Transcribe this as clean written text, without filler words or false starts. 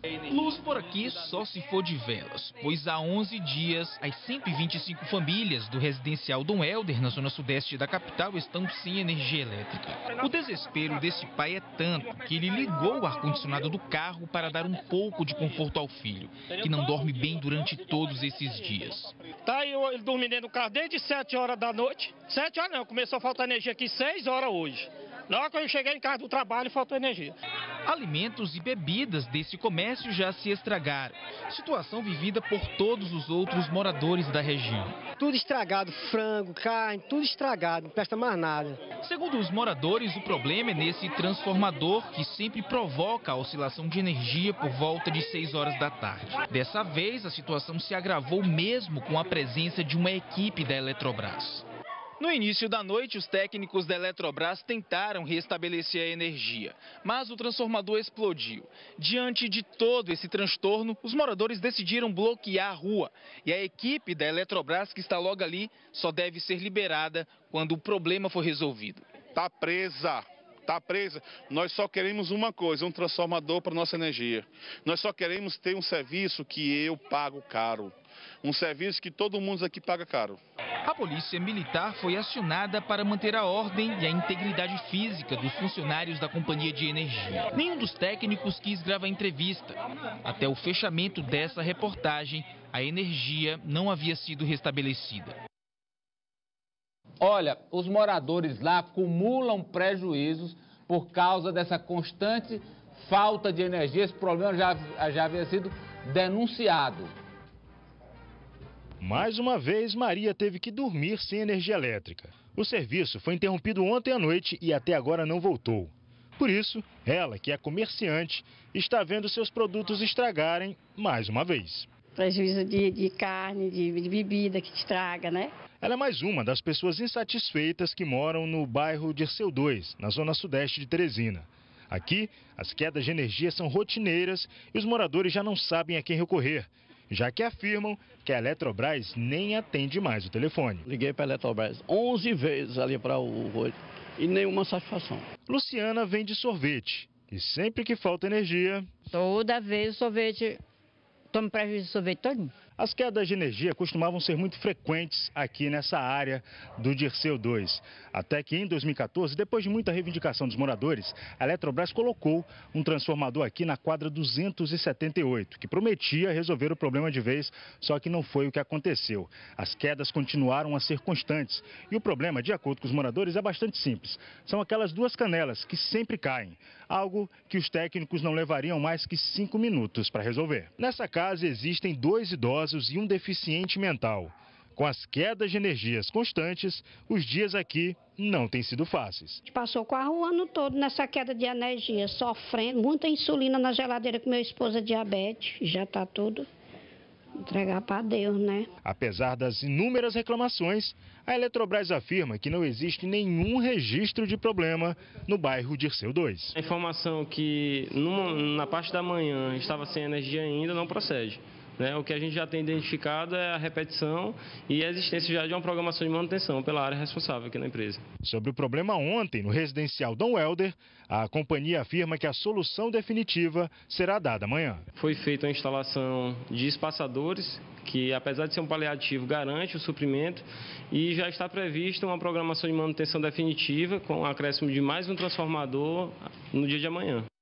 Luz por aqui só se for de velas, pois há 11 dias as 125 famílias do residencial Dom Helder, na zona sudeste da capital, estão sem energia elétrica. O desespero desse pai é tanto que ele ligou o ar-condicionado do carro para dar um pouco de conforto ao filho, que não dorme bem durante todos esses dias. Tá aí ele dormindo dentro do carro desde 7 horas da noite. 7 horas não, começou a faltar energia aqui 6 horas hoje. Na hora que eu cheguei em casa do trabalho, faltou energia. Alimentos e bebidas desse comércio já se estragaram. Situação vivida por todos os outros moradores da região. Tudo estragado, frango, carne, tudo estragado, não presta mais nada. Segundo os moradores, o problema é nesse transformador que sempre provoca a oscilação de energia por volta de 6 horas da tarde. Dessa vez, a situação se agravou mesmo com a presença de uma equipe da Eletrobras. No início da noite, os técnicos da Eletrobras tentaram restabelecer a energia, mas o transformador explodiu. Diante de todo esse transtorno, os moradores decidiram bloquear a rua e a equipe da Eletrobras, que está logo ali, só deve ser liberada quando o problema for resolvido. Está presa. Está presa. Nós só queremos uma coisa, um transformador para nossa energia. Nós só queremos ter um serviço que eu pago caro. Um serviço que todo mundo aqui paga caro. A polícia militar foi acionada para manter a ordem e a integridade física dos funcionários da companhia de energia. Nenhum dos técnicos quis gravar entrevista. Até o fechamento dessa reportagem, a energia não havia sido restabelecida. Olha, os moradores lá acumulam prejuízos por causa dessa constante falta de energia. Esse problema já havia sido denunciado. Mais uma vez, Maria teve que dormir sem energia elétrica. O serviço foi interrompido ontem à noite e até agora não voltou. Por isso, ela, que é comerciante, está vendo seus produtos estragarem mais uma vez. Prejuízo de carne, de bebida que estraga, né? Ela é mais uma das pessoas insatisfeitas que moram no bairro Dirceu 2, na zona sudeste de Teresina. Aqui, as quedas de energia são rotineiras e os moradores já não sabem a quem recorrer, já que afirmam que a Eletrobras nem atende mais o telefone. Liguei para a Eletrobras 11 vezes ali para o e nenhuma satisfação. Luciana vende sorvete e sempre que falta energia... Toda vez o sorvete, toma prejuízo do sorvete todo. As quedas de energia costumavam ser muito frequentes aqui nessa área do Dirceu 2. Até que em 2014, depois de muita reivindicação dos moradores, a Eletrobras colocou um transformador aqui na quadra 278, que prometia resolver o problema de vez, só que não foi o que aconteceu. As quedas continuaram a ser constantes e o problema, de acordo com os moradores, é bastante simples. São aquelas duas canelas que sempre caem, algo que os técnicos não levariam mais que 5 minutos para resolver. Nessa casa existem 2 idosos e um deficiente mental. Com as quedas de energias constantes, os dias aqui não têm sido fáceis. A gente passou quase o ano todo nessa queda de energia, sofrendo, muita insulina na geladeira com meu esposo é diabetes, já está tudo entregar para Deus, né? Apesar das inúmeras reclamações, a Eletrobras afirma que não existe nenhum registro de problema no bairro Dirceu 2. A informação que na parte da manhã estava sem energia ainda não procede. O que a gente já tem identificado é a repetição e a existência já de uma programação de manutenção pela área responsável aqui na empresa. Sobre o problema ontem no residencial Dom Helder, a companhia afirma que a solução definitiva será dada amanhã. Foi feita a instalação de espaçadores, que apesar de ser um paliativo, garante o suprimento e já está prevista uma programação de manutenção definitiva com o acréscimo de mais um transformador no dia de amanhã.